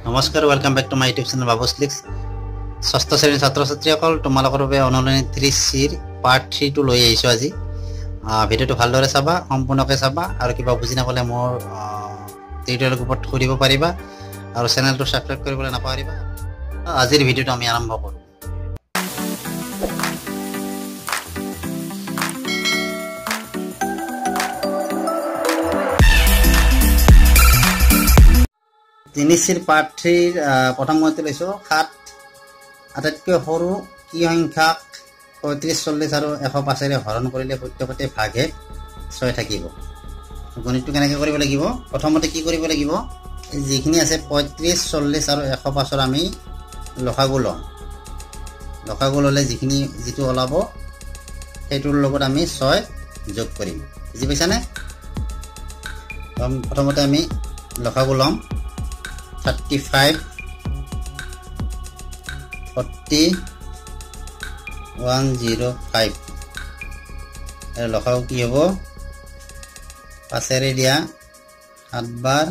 নমস্কাৰ, welcome back to my YouTube channel বাবুস লিক্স। ষষ্ঠ শ্ৰেণীৰ ছাত্ৰ ছাত্ৰীসকল, তোমালোকৰ বাবে অনুৰণী 3C পাৰ্ট 3 টো লৈ আহিছোঁ আজি। ভিডিঅ'টো ভালদৰে চাবা, সম্পূৰ্ণকৈ চাবা, আৰু কিবা বুজি নাপালে মোৰ টিউটৰিয়েল গ্ৰুপত সুধিব পাৰিবা, আৰু চেনেলটো ছাবস্ক্ৰাইব কৰিবলৈ নাপাহৰিবা। আজিৰ ভিডিঅ'টো আমি আৰম্ভ কৰোঁ। তিনিচিৰ পাৰ্ট 3 প্ৰথম মতে লৈছোঁ 7 আটাইতকৈ সৰু কি সংখ্যাক 35, 40 আৰু 105 হৰণ কৰিলে প্ৰত্যেকতে ভাগে 6 থাকিব। গণিতটো কেনেকৈ কৰিব লাগিব? প্ৰথমতে কি কৰিব লাগিব, যিখিনি আছে 35, 40 আৰু 105 আমি লসাগু ল'ম। লসাগু ল'লে যিটো ওলাব সেইটোৰ লগত আমি 6 যোগ কৰিম। বুজি পাইছানে? প্ৰথমতে আমি লসাগু ল'ম। 35, 40, 105 লসাগু কি হ'ব? 5 দিয়া 7 বাৰ,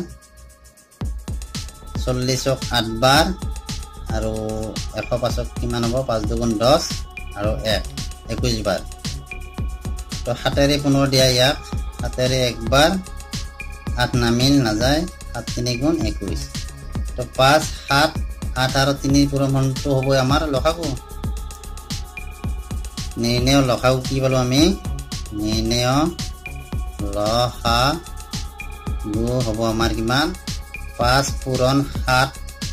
40ক 8 বাৰ, আৰু 105ক কিমান হ'ব? 5 দুগুণ 10 আৰু 21 বাৰ। তো 7 পুনৰ দিয়া ইয়াক, 7 একবাৰ, 8 নামিল নাযায়, 7 3 গুণ 21। তো 5, 7, 8 আৰু 3 পূৰণটো হ'ব আমাৰ লসাগু। নিৰ্ণয় লসাগু কি পালোঁ আমি? নিৰ্ণয় লসাগু হ'ব আমাৰ কিমান? 5 পূৰণ 7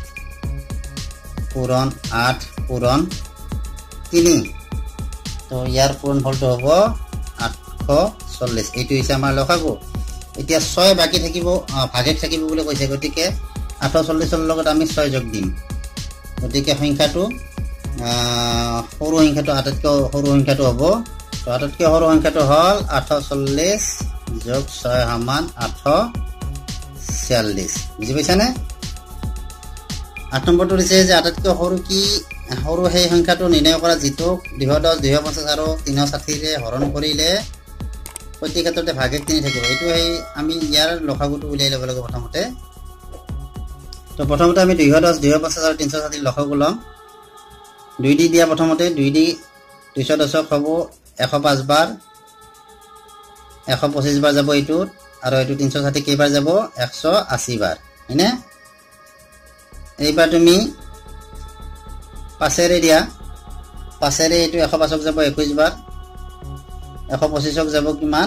পূৰণ 8 পূৰণ 3। তো ইয়াৰ পূৰণফলটো হ'ব 840। এইটো হৈছে আমাৰ লসাগু। এতিয়া 6 বাকী থাকিব, ভাগেক থাকিব বুলি কৈছে, গতিকে 840ৰ লগত আমি 6 যোগ দিম। গতিকে সংখ্যাটো সৰু সংখ্যাটো আটাইতকৈ সৰু সংখ্যাটো হ'ব। তো আটাইতকৈ সৰু সংখ্যাটো হ'ল 840 যোগ 6 সমান 846। বুজি পাইছানে? 8 নম্বৰটো দিছে যে আটাইতকৈ সৰু সেই সংখ্যাটো নিৰ্ণয় কৰা যিটো 210, 250 আৰু 360 হৰণ কৰিলে প্ৰতি ক্ষেত্ৰতে ভাগে 3 থাকিব। এইটো আমি ইয়াৰ লসাগুটো উলিয়াই ল'ব লাগিব প্ৰথমতে। তো প্ৰথমতে আমি 210, 250 আৰু 360 লসাগু ল'ম। 2 দি দিয়া প্ৰথমতে, 2 দি 210 হ'ব 105 বাৰ, 125 বাৰ যাব এইটোত, আৰু এইটো 360 কেইবাৰ যাব? 180 বাৰ, হয়নে? এইবাৰ তুমি 5 দিয়া, 5 এইটো 105ক যাব 21 বাৰ, 125ক যাব কিমান?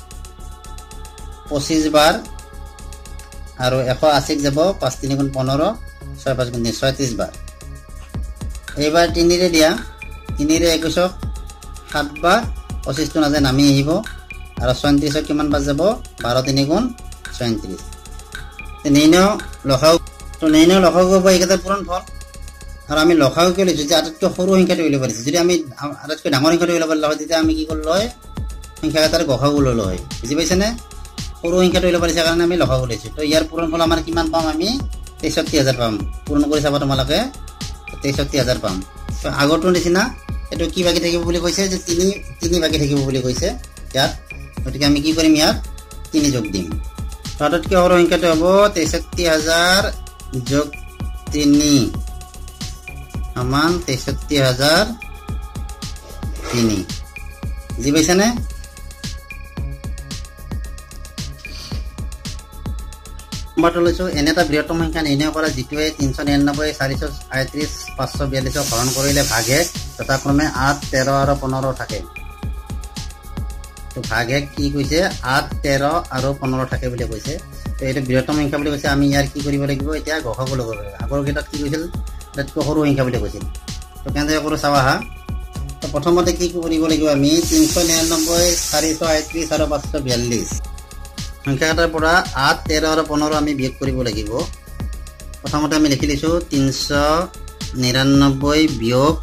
25 বাৰ, আৰু 180ক যাব 5 3 গুণ 15, 6 5 গুণ 36 বাৰ। এইবাৰ 3 দিয়া, 3 21ক 7 বাৰ, 25টো নাযায় নামি আহিব, আৰু 34ক কিমান বাৰ যাব? 12 3 গুণ 34। নিৰ্ণয় লসাগু। তো নিৰ্ণয় লসাগু হ'ব এইকেইটাৰ পূৰণফল। আৰু আমি লসাগু কিয় লৈছোঁ? যে আটাইতকৈ সৰু সংখ্যাটো উলিয়াব পাৰিছোঁ। যদি আমি আটাইতকৈ ডাঙৰ সংখ্যাটো উলিয়াব পাৰিলোঁ হয়, তেতিয়া আমি কি কৰিলোঁ হয়? সংখ্যাকেইটাৰ গসাগু ল'লোঁ হয়। বুজি পাইছেনে? সৰু সংখ্যাটো উলিয়াব পাৰিছে কাৰণে আমি লসাগু লৈছোঁ। তো ইয়াৰ পূৰণফল আমাৰ কিমান পাম? আমি 63000 পাম। পূৰণ কৰি চাবা তোমালোকে, 63000 পাম। তো আগৰটোৰ নিচিনা এইটো কি বাকী থাকিব বুলি কৈছে? যে 3 বাকী থাকিব বুলি কৈছে ইয়াত। গতিকে আমি কি কৰিম? ইয়াত 3 যোগ দিম। তো আটাইতকৈ সৰু সংখ্যাটো হ'ব 63000 যোগ 3 সমান 63003। বুজি পাইছানে? নম্বৰটো লৈছোঁ, এনে এটা বৃহত্তম সংখ্যা নিৰ্ণয় কৰা যিটোৱে 399, 438, 542 হৰণ কৰিলে ভাগে যথাক্ৰমে 8, 13 আৰু 15 থাকে। তো ভাগে কি কৈছে? 8, 13 আৰু 15 থাকে বুলি কৈছে। তো এইটো বৃহত্তম সংখ্যা বুলি কৈছে। আমি ইয়াৰ কি কৰিব লাগিব? এতিয়া গসাগু ল'ব লাগিব। আগৰ কেইটাত কি কৈছিল? আটাইতকৈ সৰু সংখ্যা বুলি কৈছিল। তো কেনেদৰে কৰোঁ চাবা হা। তো প্ৰথমতে কি কৰিব লাগিব? আমি 399, 438 আৰু 542 সংখ্যাকেইটাৰ পৰা 8, 13 আৰু 15 আমি বিয়োগ কৰিব লাগিব। প্ৰথমতে আমি লিখি লৈছোঁ 399 বিয়োগ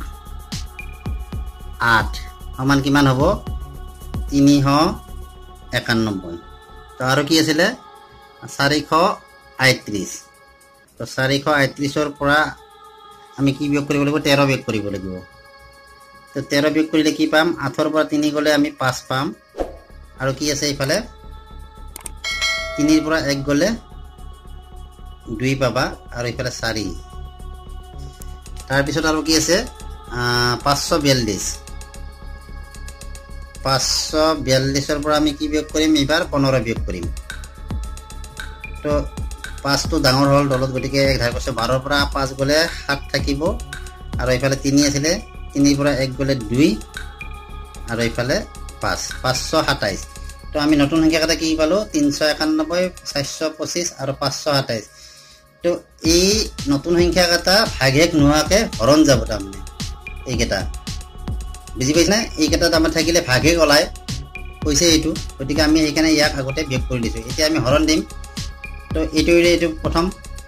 8 সমান কিমান হ'ব? 391। তো আৰু কি আছিলে? 438। তো 438ৰ পৰা আমি কি বিয়োগ কৰিব লাগিব? 13 বিয়োগ কৰিব লাগিব। তো 13 বিয়োগ কৰিলে কি পাম? 8ৰ পৰা 3 গ'লে আমি 5 পাম, আৰু কি আছে এইফালে 3 ৰ পৰা 1 গ'লে 2 পাবা আৰু ইফালে 4 তাৰ পিছত আৰু কি আছে 542 542 ৰ পৰা আমি কি বিয়োগ কৰিম এবাৰ 15 বিয়োগ কৰিম তো 5 টো ডাঙৰ হল দলত গটিকে 1 ধাৰ কৰিছে 12 ৰ পৰা 5 গলে 7 থাকিব আৰু ইফালে 3 আছিল 3 পৰা 1 গলে 2 আৰু ইফালে 5 527 তো আমি নতুন সংখ্যা এটা কি পালো 391 425 আৰু 527 তো এই নতুন সংখ্যা এটা ভাগেক নোহাকে হৰণ যাব তাৰমানে এইকেটা বুজি পাইছ না এইকেটা আমাৰ থাকিলে ভাগেক ওলাই কৈছে এইটো গতিকে আমি এইখানে ইয়াক আগতে বিয়োগ কৰি দিছো এতিয়া আমি হৰণ দিম তো এইটো প্ৰথম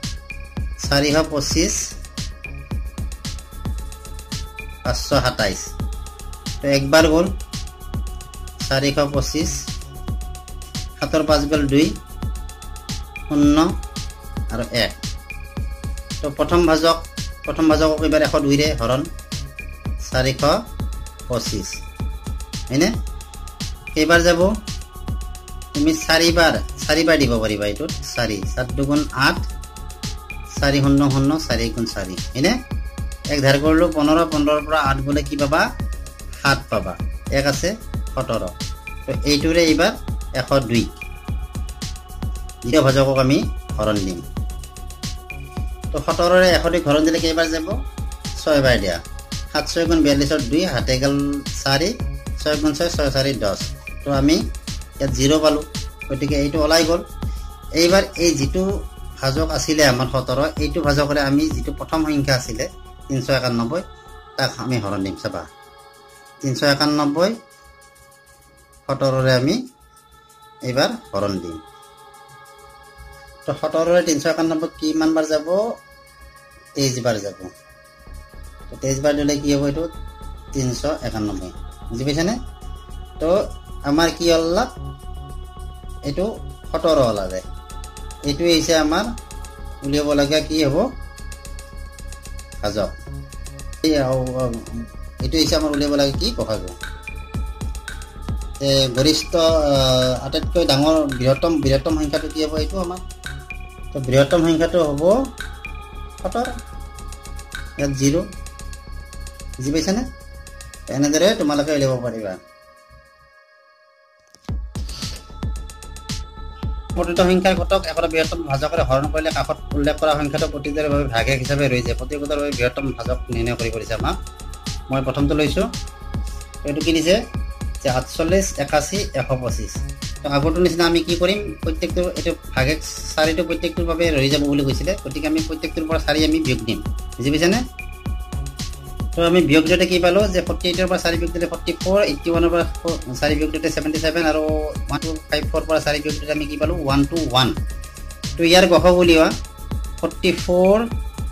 425 527 তো একবাৰ গল 425 7 5 গল 2 0 আৰু 1 তো প্ৰথম ভাজক এবাৰ 102 ৰে হৰণ 425 হয়নে এবাৰ যাব তুমি 4 বাৰ দিব পাৰিবা এইটো 4 7 2 8 4 0 0 4 গুণ 4 হয়নে এক ধাৰ কৰিলো 15 15 পৰা 8 গলে কি পাবা 7 পাবা এক আছে 17 তো এইটোৰে এবাৰ 102 দ্বিতীয় ভাজকক আমি হৰণ দিম তো 17 ৰে 102 হৰণ দিলে কেইবাৰ যাব 6 বাৰ দিয়া 7 6 গুণ 42 ৰ 2 হাতে গল 4 6 গুণ 6 6 4 10 তো আমি ইয়াত 0 পালো গতিকে এইটো ওলাই গল এইবাৰ এই যেটো ভাজক আছিলে আমাৰ 17 এইটো ভাজকৰে আমি যেটো প্ৰথম সংখ্যা আছিলে 391 তাক আমি হৰণ দিম চাবা 391 17 ৰে আমি এবাৰ হৰণ দিম তো 17 ৰে 391 কি মান বাৰ যাব 23 বাৰ যাব তো 23 বাৰ দিলে কি হ'ব এটো 391 বুজি পাইছানে তো আমাৰ কি হ'ল এটো 17 ওলালে এটো হৈছে আমাৰ উলিয়াব লাগা কি হ'ব ভাজক এটো হৈছে আমাৰ উলিয়াব লাগা কি গসাগু গৰিষ্ঠ আটাইতকৈ ডাঙৰ বৃহত্তম সংখ্যাটো কি হ'ব এইটো আমাৰ তো বৃহত্তম সংখ্যাটো হ'ব 17 ইয়াত 0 বুজি পাইছানে এনেদৰে তোমালোকে উলিয়াব পাৰিবা প্ৰতিটো সংখ্যাৰ ঘটক একৰা বৃহত্তম ভাজকৰে হৰণ কৰিলে কাষত উল্লেখ কৰা সংখ্যাটো প্ৰতিটোৰ বাবে ভাগেক হিচাপে ৰৈ যায় প্ৰতিটোৰ বাবে বৃহত্তম ভাজক নিৰ্ণয় কৰি পৰিছে আমাক মই প্ৰথমটো লৈছো এইটো কি দিছে যে 48 81 125 তো আগৰটো নিচিনা আমি কি কৰিম প্ৰত্যেকটো এটো ভাগেক 4টো প্ৰত্যেকটোৰ বাবে ৰৈ যাব বুলি কৈছিলে গতিকে আমি প্ৰত্যেকটোৰ পৰা 4 আমি বিয়োগ দিম বুজি পাইছানে তো আমি বিয়োগ দিতে কি পালো যে 48 ৰ পৰা 4 বিয়োগ দিলে 44 81 ৰ পৰা 4 বিয়োগ দিলে 77 আৰু 1254 পৰা 4 বিয়োগ দিলে আমি কি পালো 121 তো ইয়াৰ গসাগু উলিওৱা 44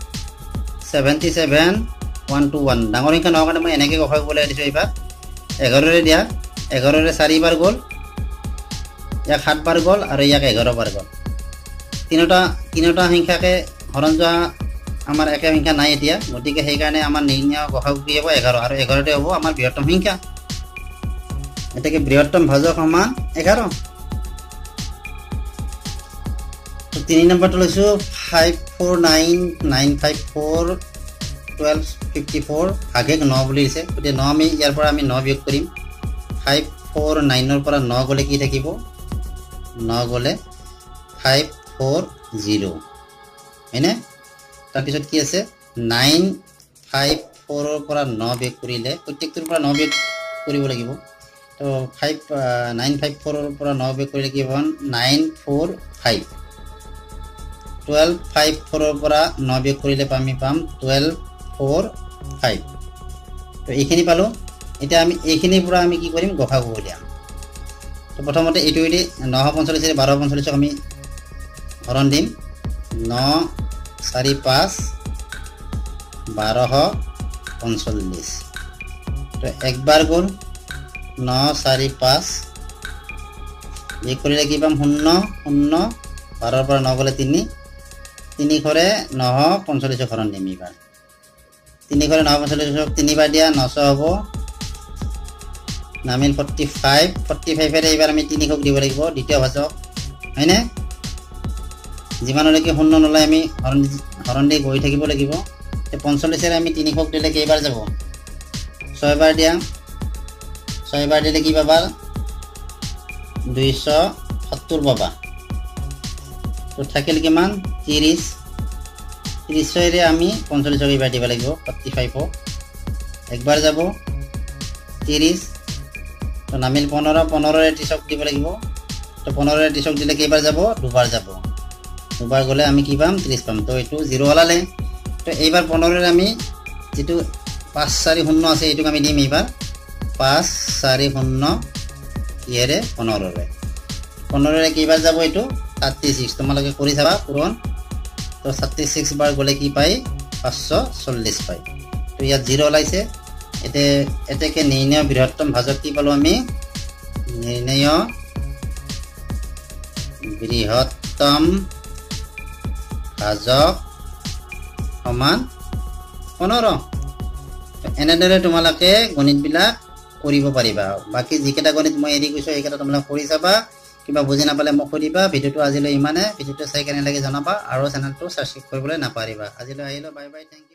77 121 ডাঙৰ সংখ্যা নহয় কাৰণে মই এনেকৈ গসাগু উলিয়াই দিছো এবাৰ 11 ৰে দিয়া 11 ৰে 4 বাৰ গল ইয়াক 7 বাৰ গল আৰু ইয়াক 11 বাৰ গল তিনিটা সংখ্যাকে হৰণ যোৱা আমাৰ একে সংখ্যা নাই এতিয়া গতিকে সেই কাৰণে আমাৰ নিৰ্ণয় গসাগু কি হ'ব 11 আৰু 11 তে হ'ব আমাৰ বৃহত্তম সংখ্যা এটাকে বৃহত্তম ভাজক সমান 11 তো 3 নম্বৰটো লৈছো 549954 1254 ভাগেক 9 বুলি দিছে গতিকে 9 আমি ইয়াৰ পৰা আমি 9 বিয়োগ কৰিম 549 ৰ পৰা 9 গলে কি থাকিব 9 গলে 540 হয়নে তাৰ পিছত কি আছে 954 ৰ পৰা 9 বিয়োগ কৰিলে প্ৰত্যেকটোৰ পৰা 9 বিয়োগ কৰিব লাগিব তো 954 ৰ পৰা 9 বিয়োগ কৰিলে কি হ'ব 945 1254 ৰ পৰা 9 বিয়োগ কৰিলে আমি পাম 1245 তো এইখিনি পালো এতিয়া আমি এইখিনিৰ পৰা আমি কি কৰিম গসাগু উলিয়াম তো প্ৰথমতে এইটো 945 ৰে 1245 আমি হৰণ দিম 9 4 5 1245 তো একবাৰ গল 9 4 5 বিয়োগ কৰিলে কি পাম 0 0 12 পৰা 9 গলে 3 3 ঘৰে 945 হৰণ দিম এবাৰ 3 ঘৰে 945 3 বাৰ দিয়া 900 হ'ব নামিল 45 ৰে এবাৰ আমি 3 ঘক দিব লাগিব দ্বিতীয় ভাজক হয়নে যিমানলৈকে শূন্য নোলায় আমি হৰণ দি গৈ থাকিব লাগিব। 45 আমি 300 দিলে কেইবাৰ যাব 6 বাৰ দিয়া 6 বাৰ দিলে কি পাবা 270 পাবা। তো থাকিল কিমান 30 ৰে আমি 45 কেইবাৰ দিব লাগিব 45 একবাৰ যাব 30 তো নামিল 15 ৰে 30 দিব লাগিব। তো 15 ৰে 30 দিলে কেইবাৰ যাব দুবাৰ যাব। দুবাৰ গ'লে আমি কি পাম 30 পাম। তো এইটো 0 ওলালে। তো এইবাৰ 15 ৰে আমি যেটো 540 আছে এইটোক আমি দিম এইবাৰ 540 ইয়েৰে 15 ৰে 15 ৰে কেইবাৰ যাব এইটো 36 তোমালোকে কৰি চাবা পূৰণ। তো 36 বাৰ গ'লে কি পাই 540 পাই। তো ইয়াত 0 ওলাইছে। এতেকে নিৰ্ণয় বৃহত্তম ভাজক কি পালো আমি নিৰ্ণয় বৃহত্তম ভাজক সমান 15। এনেদৰে তোমালোকে গণিতবিলাক কৰিব পাৰিবা। বাকি যিকেইটা গণিত মই এৰি গৈছো এইকেইটা তোমালোকে কৰি চাবা। কিবা বুজি নাপালে মোক সুধিবা। ভিডিওটো আজিলৈ ইমানে। ভিডিওটো চাই কেনে লাগে জনাবা আৰু চেনেলটো সাবস্ক্ৰাইব কৰিবলৈ নাপাহৰিবা। আজিলৈ আহিলো বাই বাই। Thank U.